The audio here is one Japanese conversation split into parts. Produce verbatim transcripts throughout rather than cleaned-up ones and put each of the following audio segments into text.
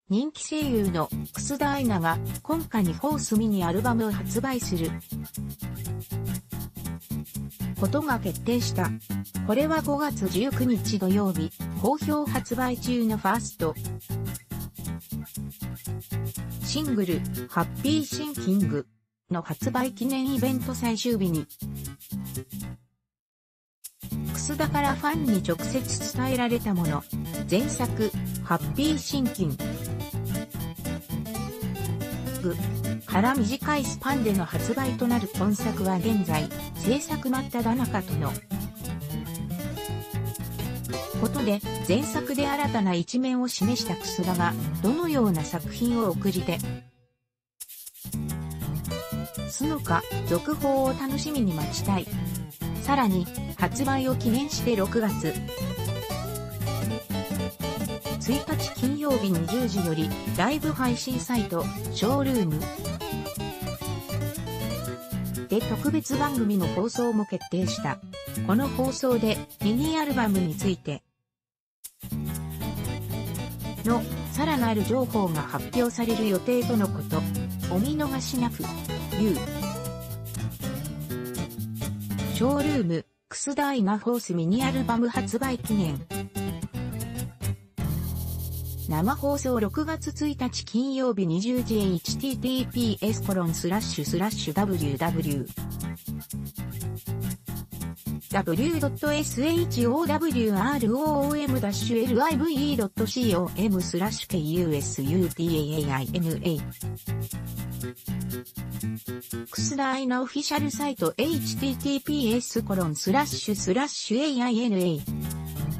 人気声優の楠田愛菜が今夏にフォースミニアルバムを発売することが決定した。これはごがつじゅうくにち土曜日、好評発売中のファーストシングル、ハッピーシンキングの発売記念イベント最終日に、楠田からファンに直接伝えられたもの、前作、ハッピーシンキングから短いスパンでの発売となる今作は現在、制作真っ只中とのことで、前作で新たな一面を示した楠田が、どのような作品を送り手すのか、続報を楽しみに待ちたい。さらに、発売を記念してろくがつついたち金曜日にじゅうじより、ライブ配信サイト、ショールームで特別番組の放送も決定した。この放送で、ミニアルバムについてのさらなる情報が発表される予定とのこと。お見逃しなく。You。ショールーム、楠田愛菜フォースミニアルバム発売記念。生放送ろくがつついたち金曜日にじゅうじ エイチティーティーピーエスコロンスラッシュスラッシュダブリューダブリューダブリュードットエスエイチオーダブリューアールオーエムライブイドットコム スラッシュケーユーエスユーティーエーアイエヌエー楠田愛菜オフィシャルサイト エイチティーティーピーエスコロンスラッシュスラッシュエーアイエヌエー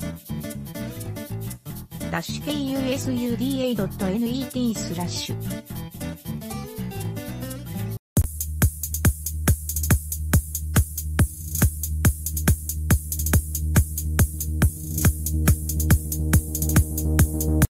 ダッシュケーユーエスユーディーエードットネットスラッシュ